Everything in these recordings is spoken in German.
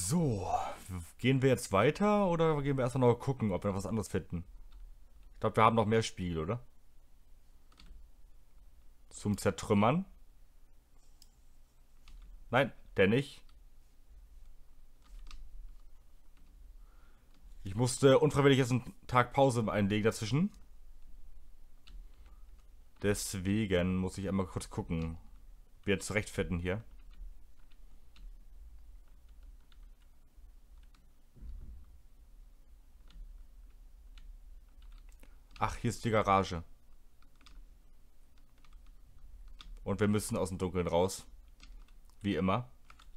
So, gehen wir jetzt weiter oder gehen wir erstmal noch gucken, ob wir noch was anderes finden? Ich glaube, wir haben noch mehr Spiegel, oder? Zum Zertrümmern. Nein, der nicht. Ich musste unfreiwillig jetzt einen Tag Pause einlegen dazwischen. Deswegen muss ich einmal kurz gucken. Wir zurechtfinden hier. Ach, hier ist die Garage. Und wir müssen aus dem Dunkeln raus. Wie immer.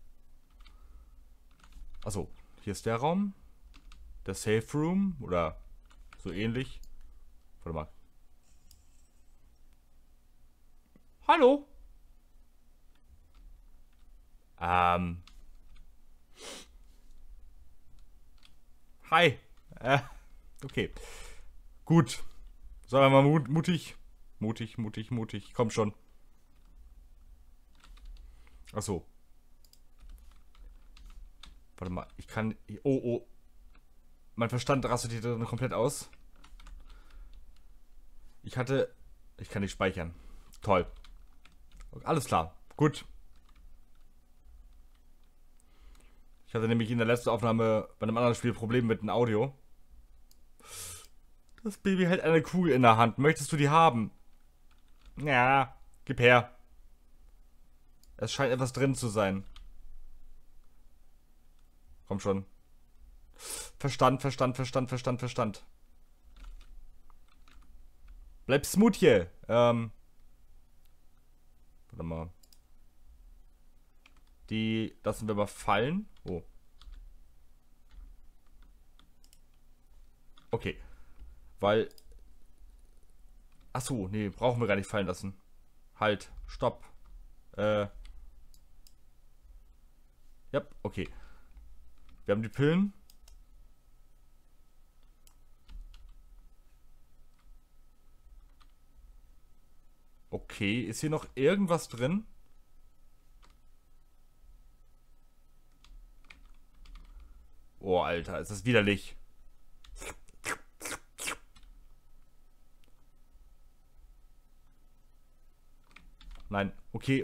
Achso, hier ist der Raum. Der Safe Room. Oder so ähnlich. Warte mal. Hallo? Hi. Okay. Gut. Sagen wir mal mutig. Mutig. Komm schon. Achso. Warte mal. Ich kann... Oh. Mein Verstand rastet hier drin komplett aus. Ich kann nicht speichern. Toll. Alles klar. Gut. Ich hatte nämlich in der letzten Aufnahme bei einem anderen Spiel Probleme mit dem Audio. Das Baby hält eine Kugel in der Hand. Möchtest du die haben? Ja, gib her. Es scheint etwas drin zu sein. Komm schon. Verstand. Bleib smoothie. Warte mal. Die lassen wir mal fallen. Oh. Okay. Weil... Achso, nee, brauchen wir gar nicht fallen lassen. Halt, stopp. Ja, okay. Wir haben die Pillen. Okay, ist hier noch irgendwas drin? Oh, Alter, ist das widerlich. Nein, okay.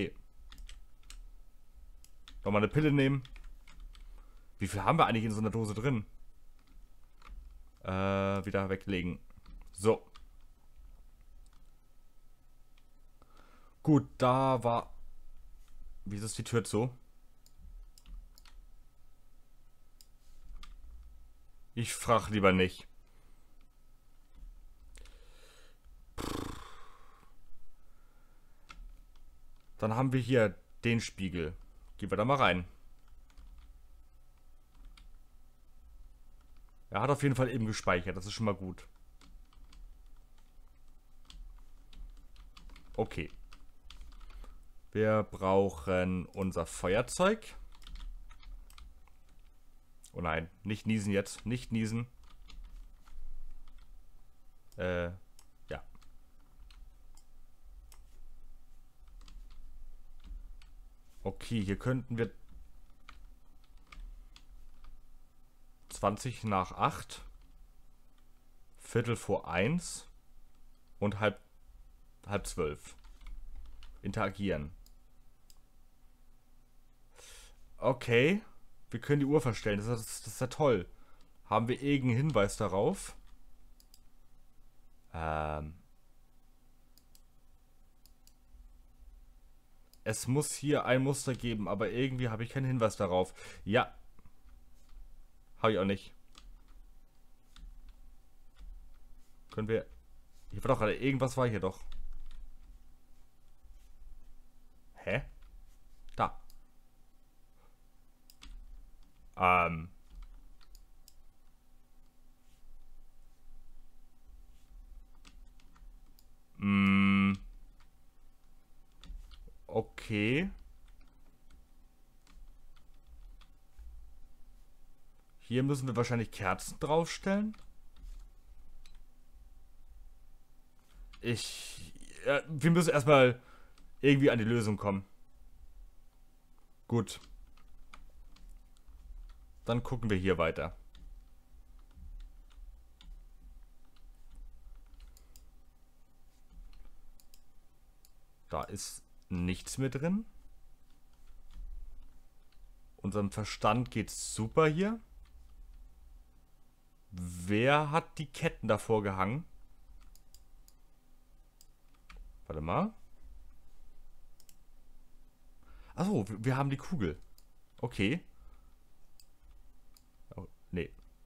Nochmal eine Pille nehmen. Wie viel haben wir eigentlich in so einer Dose drin? Wieder weglegen. So. Gut, da war... Wieso ist die Tür zu? Ich frag lieber nicht. Dann haben wir hier den Spiegel. Gehen wir da mal rein. Er hat auf jeden Fall eben gespeichert. Das ist schon mal gut. Okay. Wir brauchen unser Feuerzeug. Oh nein, nicht niesen jetzt. Nicht niesen. Ja. Okay, hier könnten wir 20 nach 8, Viertel vor 1 und halb 12 interagieren. Okay, wir können die Uhr verstellen. Das ist ja toll. Haben wir irgendeinen Hinweis darauf? Es muss hier ein Muster geben, aber irgendwie habe ich keinen Hinweis darauf. Ja. Habe ich auch nicht. Können wir... Hier war doch gerade... Irgendwas war hier doch. Hä? Da. Okay. Hier müssen wir wahrscheinlich Kerzen draufstellen. Wir müssen erstmal irgendwie an die Lösung kommen. Gut. Dann gucken wir hier weiter. Da ist nichts mehr drin. Unserem Verstand geht's super hier. Wer hat die Ketten davor gehangen? Warte mal. Achso, wir haben die Kugel. Okay. Oh, nee.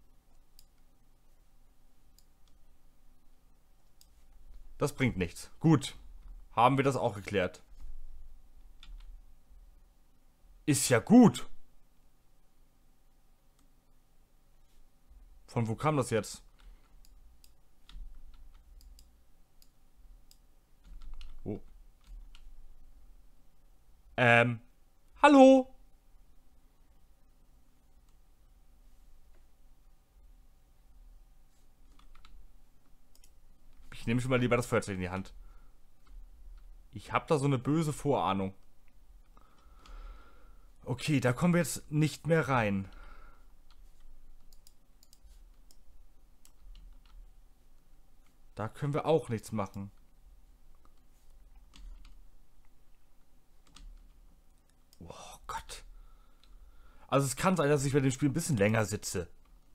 Das bringt nichts. Gut. Haben wir das auch geklärt. Ist ja gut. Von wo kam das jetzt? Oh. Hallo? Ich nehme schon mal lieber das Feuerzeug in die Hand. Ich habe da so eine böse Vorahnung. Okay, da kommen wir jetzt nicht mehr rein. Da können wir auch nichts machen. Oh Gott. Also es kann sein, dass ich bei dem Spiel ein bisschen länger sitze.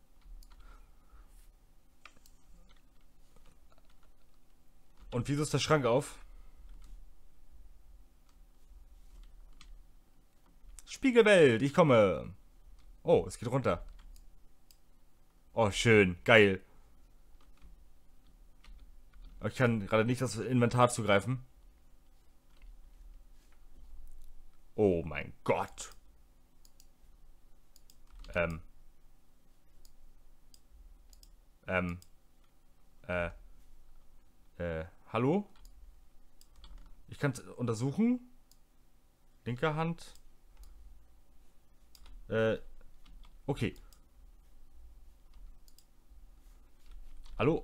Und wieso ist der Schrank auf? Spiegelwelt, ich komme. Oh, es geht runter. Oh, schön. Geil. Ich kann gerade nicht das Inventar zugreifen. Oh mein Gott. Äh, hallo? Ich kann es untersuchen. Linke Hand. Okay. Hallo?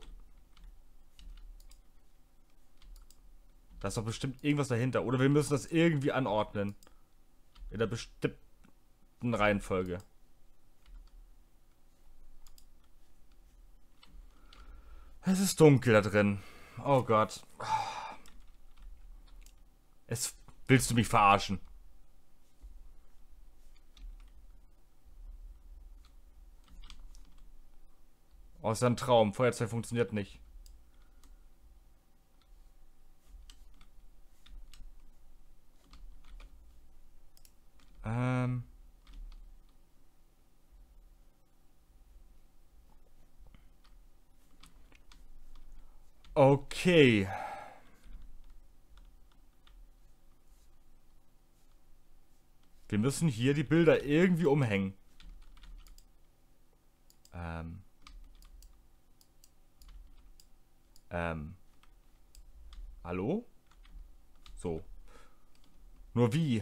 Da ist doch bestimmt irgendwas dahinter. Oder wir müssen das irgendwie anordnen. In der bestimmten Reihenfolge. Es ist dunkel da drin. Oh Gott. Willst du mich verarschen? Oh, ist ja ein Traum. Feuerzeug funktioniert nicht. Okay. Wir müssen hier die Bilder irgendwie umhängen. Hallo? So. Nur wie?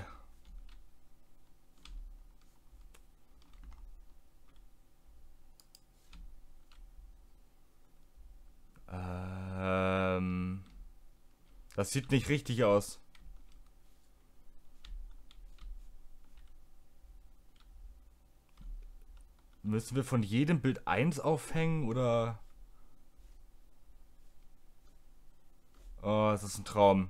Das sieht nicht richtig aus. Müssen wir von jedem Bild eins aufhängen oder? Oh, es ist ein Traum.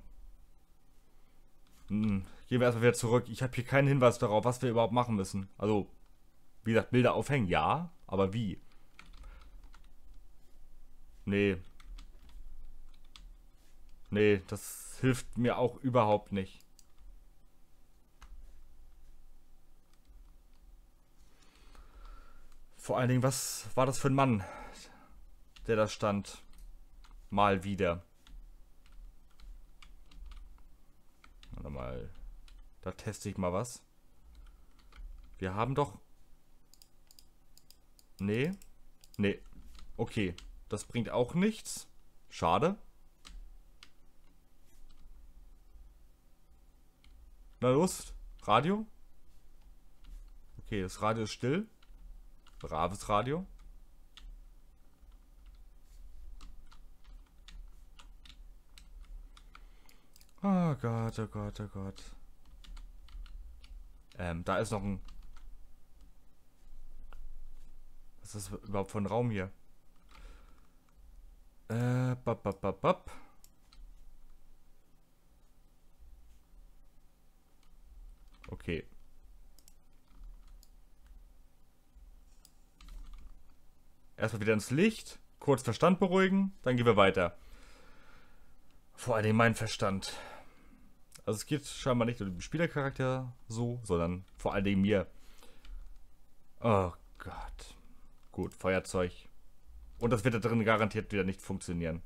Gehen wir erstmal wieder zurück. Ich habe hier keinen Hinweis darauf, was wir überhaupt machen müssen. Also, wie gesagt, Bilder aufhängen, ja, aber wie? Nee. Nee, das hilft mir auch überhaupt nicht. Vor allen Dingen, was war das für ein Mann, der da stand? Mal wieder. Warte mal. Da teste ich mal was. Wir haben doch... Nee. Nee. Okay. Das bringt auch nichts. Schade. Na los. Radio. Okay, das Radio ist still. Braves Radio. Oh Gott, oh Gott, oh Gott. Da ist noch ein... Was ist das überhaupt für ein Raum hier? Bap, bap, bap, bap. Okay. Erstmal wieder ins Licht. Kurz Verstand beruhigen. Dann gehen wir weiter. Vor allem mein Verstand. Also es geht scheinbar nicht um den Spielercharakter so, sondern vor allen Dingen mir. Oh Gott. Gut, Feuerzeug. Und das wird da drin garantiert wieder nicht funktionieren.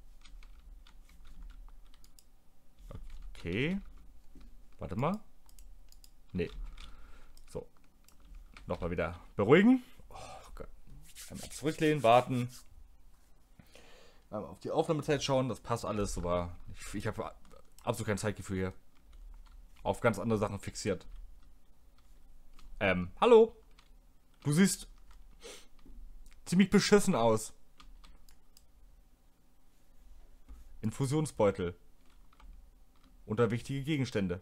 Okay. Warte mal. Nee. So. Nochmal wieder beruhigen. Oh Gott. Einmal zurücklehnen, warten. Einmal auf die Aufnahmezeit schauen. Das passt alles, aber ich habe absolut kein Zeitgefühl hier. Auf ganz andere Sachen fixiert. Hallo? Du siehst ziemlich beschissen aus. Infusionsbeutel. Unter wichtige Gegenstände.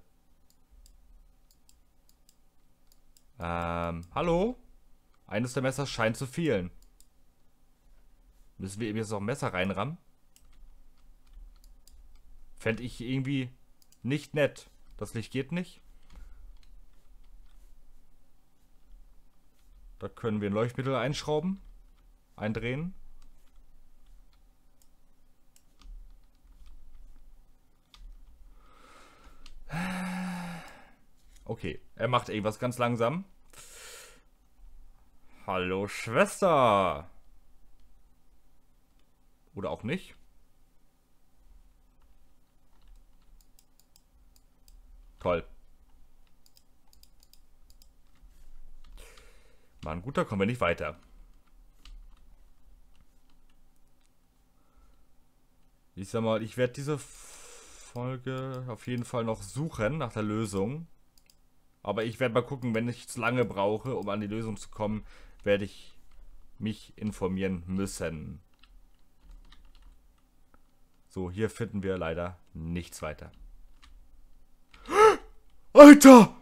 Hallo? Eines der Messer scheint zu fehlen. Müssen wir eben jetzt noch ein Messer reinrammen? Fände ich irgendwie nicht nett. Das Licht geht nicht. Da können wir ein Leuchtmittel einschrauben. Eindrehen. Okay, er macht irgendwas ganz langsam. Hallo Schwester. Oder auch nicht. Toll. Mann, gut, da kommen wir nicht weiter. Ich sag mal, ich werde diese Folge auf jeden Fall noch suchen nach der Lösung. Aber ich werde mal gucken, wenn ich zu lange brauche, um an die Lösung zu kommen, werde ich mich informieren müssen. So, hier finden wir leider nichts weiter. Alter!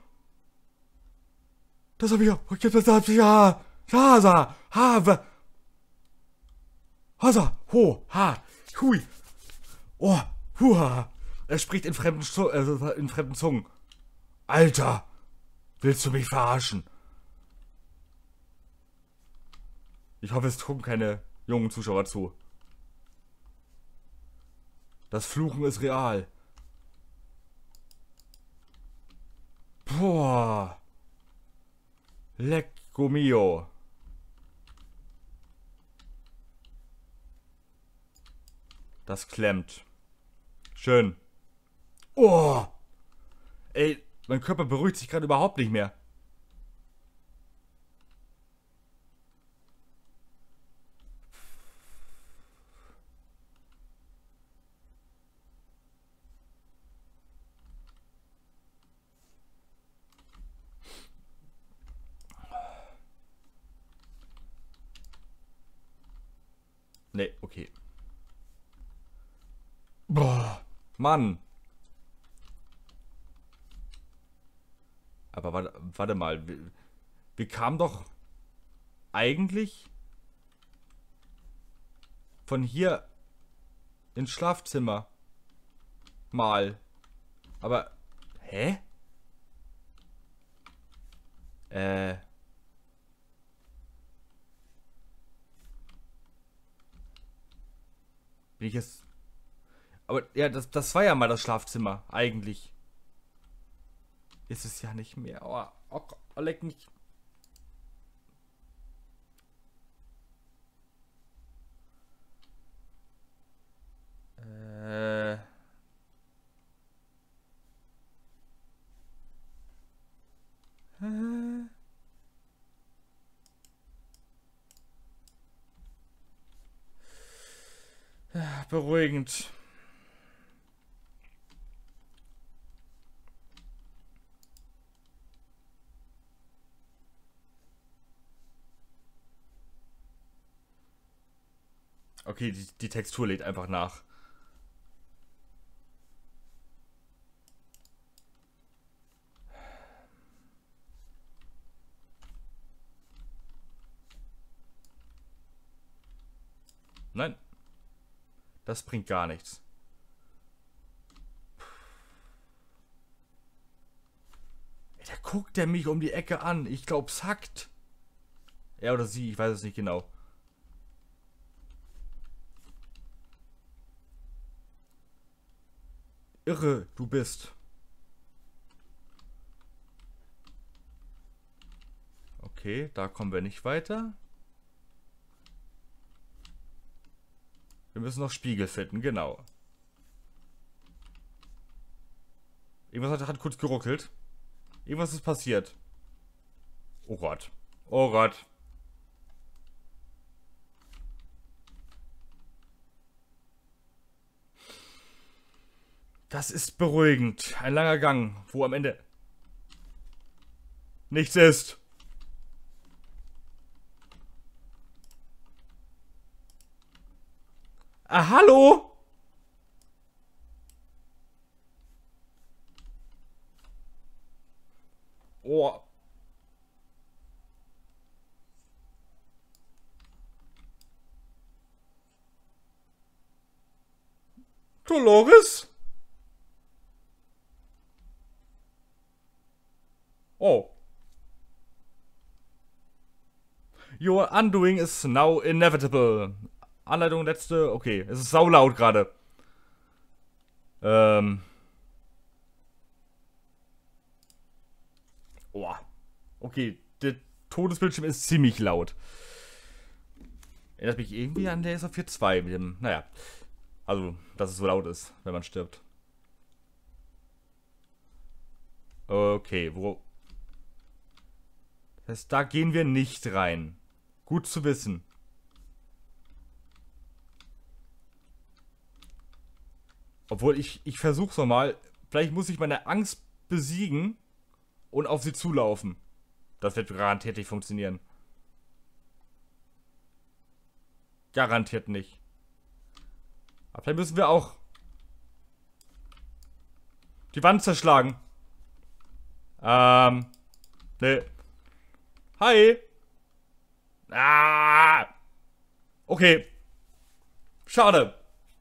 Das habe ich ja. Hasa, ho, ha, hui. Oh, huha. Er spricht in fremden Zungen. Alter, willst du mich verarschen? Ich hoffe, es gucken keine jungen Zuschauer zu. Das Fluchen ist real. Boah. Lecco mio. Das klemmt. Schön. Oh. Ey, mein Körper beruhigt sich gerade überhaupt nicht mehr. Nee, okay. Boah, Mann. Aber warte mal. Wir kamen doch eigentlich von hier ins Schlafzimmer. Mal. Aber, hä? Bin ich jetzt... Aber, ja, das war ja mal das Schlafzimmer, eigentlich. Ist es ja nicht mehr. Oh, leck mich. Beruhigend. Okay, die Textur lädt einfach nach. Nein. Das bringt gar nichts. Ey, da guckt der mich um die Ecke an. Ich glaub's hackt. Er oder sie, ich weiß es nicht genau. Irre, du bist. Okay, da kommen wir nicht weiter. Wir müssen noch Spiegel finden, genau. Irgendwas hat kurz geruckelt. Irgendwas ist passiert. Oh Gott. Oh Gott. Das ist beruhigend. Ein langer Gang, wo am Ende nichts ist. Ah, hallo? Oh. Dolores? Oh. Your undoing is now inevitable. Anleitung letzte. Okay, es ist saulaut gerade. Oh. Okay, der Todesbildschirm ist ziemlich laut. Erinnert mich irgendwie an der SAP 2 mit dem. Naja. Also, dass es so laut ist, wenn man stirbt. Okay, wo. Das heißt, da gehen wir nicht rein. Gut zu wissen. Obwohl, ich versuch's nochmal. Vielleicht muss ich meine Angst besiegen und auf sie zulaufen. Das wird garantiert nicht funktionieren. Garantiert nicht. Aber vielleicht müssen wir auch die Wand zerschlagen. Ne. Hi. Ah. Okay. Schade.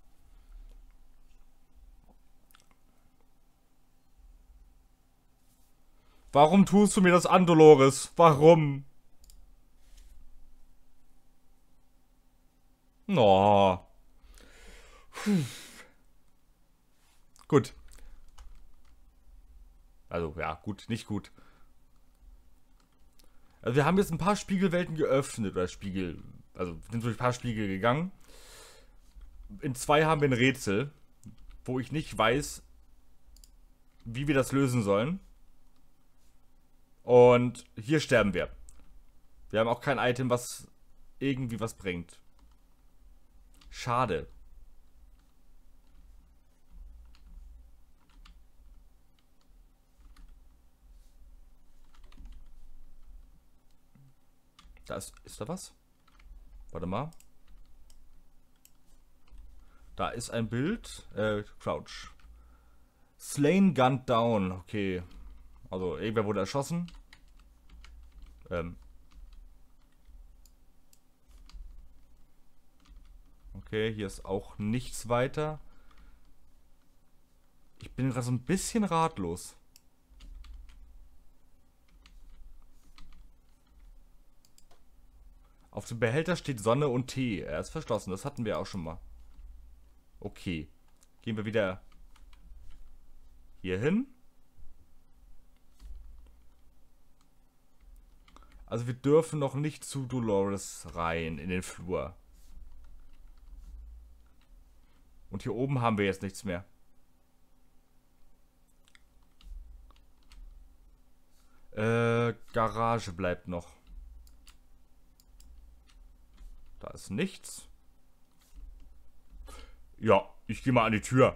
Warum tust du mir das an, Dolores? Warum? No. Gut. Also, ja, gut, nicht gut. Also, wir haben jetzt ein paar Spiegelwelten geöffnet, oder Spiegel. Also, wir sind durch ein paar Spiegel gegangen. In 2 haben wir ein Rätsel, wo ich nicht weiß, wie wir das lösen sollen. Und hier sterben wir. Wir haben auch kein Item, was irgendwie was bringt. Schade. Da ist da was? Warte mal. Da ist ein Bild. Crouch. Slain, gunned down. Okay. Also, irgendwer wurde erschossen. Okay, hier ist auch nichts weiter. Ich bin gerade so ein bisschen ratlos. Auf dem Behälter steht Sonne und Tee. Er ist verschlossen, das hatten wir auch schon mal. Okay. Gehen wir wieder hier hin. Also wir dürfen noch nicht zu Dolores rein in den Flur. Und hier oben haben wir jetzt nichts mehr. Garage bleibt noch. Da ist nichts. Ja, ich gehe mal an die Tür.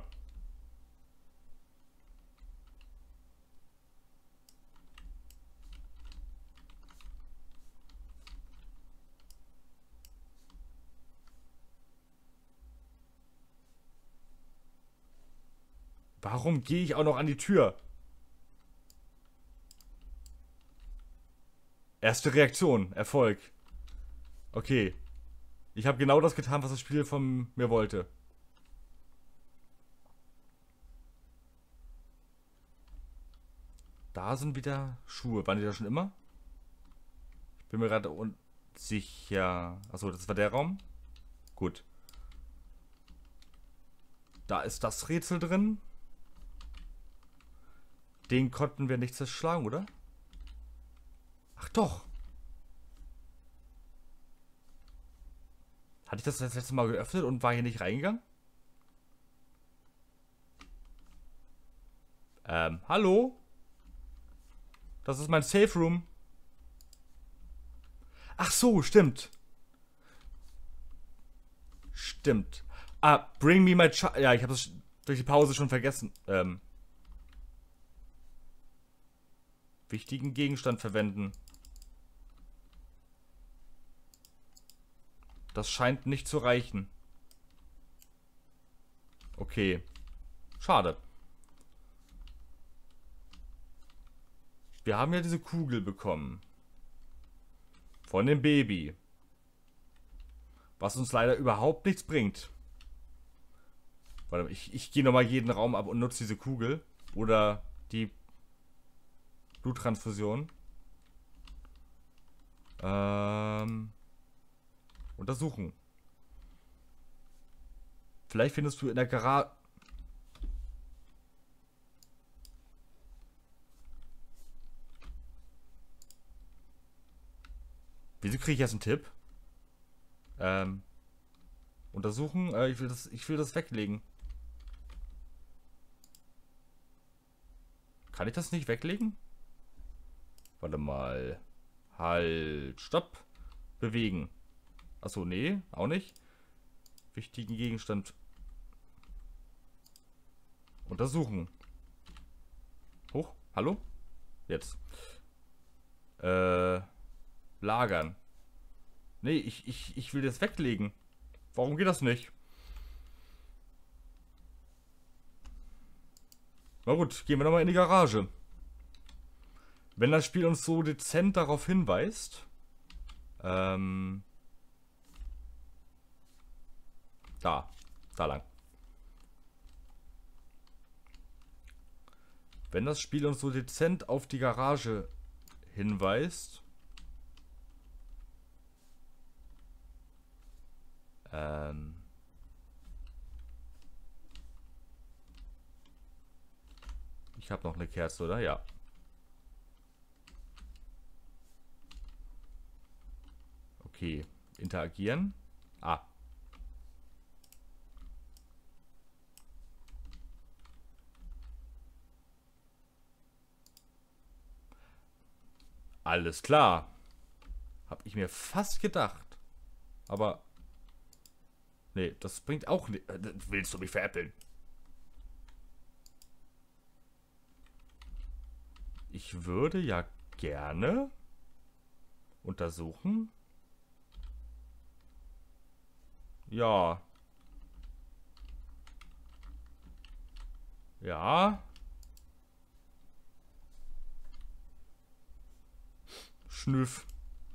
Warum gehe ich auch noch an die Tür? Erste Reaktion, Erfolg. Okay. Ich habe genau das getan, was das Spiel von mir wollte. Da sind wieder Schuhe. Waren die da schon immer? Ich bin mir gerade unsicher. Achso, das war der Raum. Gut. Da ist das Rätsel drin. Den konnten wir nicht zerschlagen, oder? Ach doch. Hatte ich das letzte Mal geöffnet und war hier nicht reingegangen? Hallo? Das ist mein Safe Room. Ach so, stimmt. Stimmt. Ah, bring me my child. Ja, ich habe das durch die Pause schon vergessen. Wichtigen Gegenstand verwenden. Das scheint nicht zu reichen. Okay. Schade. Wir haben ja diese Kugel bekommen. Von dem Baby. Was uns leider überhaupt nichts bringt. Warte mal, ich gehe nochmal jeden Raum ab und nutze diese Kugel. Oder die Bluttransfusion. Untersuchen. Vielleicht findest du in der Garage... Wieso kriege ich jetzt einen Tipp? Untersuchen. Ich will das weglegen. Kann ich das nicht weglegen? Warte mal. Halt. Stopp. Bewegen. Achso, nee. Auch nicht. Wichtigen Gegenstand. Untersuchen. Hoch. Hallo? Jetzt. Lagern. Nee, ich will das weglegen. Warum geht das nicht? Na gut, gehen wir nochmal in die Garage. Wenn das Spiel uns so dezent darauf hinweist. Da lang. Wenn das Spiel uns so dezent auf die Garage hinweist. Ich habe noch eine Kerze, oder? Ja. Okay. Interagieren. Ah. Alles klar. Hab ich mir fast gedacht. Aber... Nee, das bringt auch nicht... Willst du mich veräppeln? Ich würde ja gerne untersuchen. Ja. Ja. Schnüff.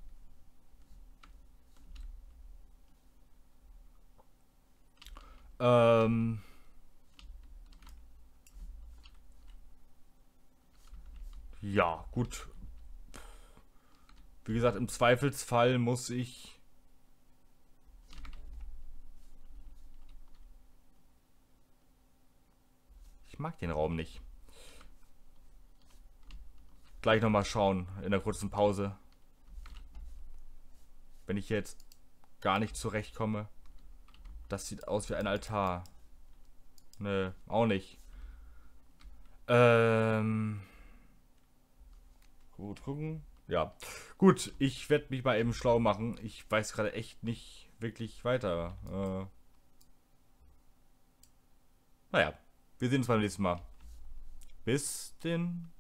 Ja, gut. Wie gesagt, im Zweifelsfall muss ich... Ich mag den Raum nicht. Gleich nochmal schauen in der kurzen Pause. Wenn ich jetzt gar nicht zurechtkomme. Das sieht aus wie ein Altar. Nö, auch nicht. Gut, gucken. Ja. Gut, ich werde mich mal eben schlau machen. Ich weiß gerade echt nicht wirklich weiter. Naja, wir sehen uns beim nächsten Mal. Bis denn.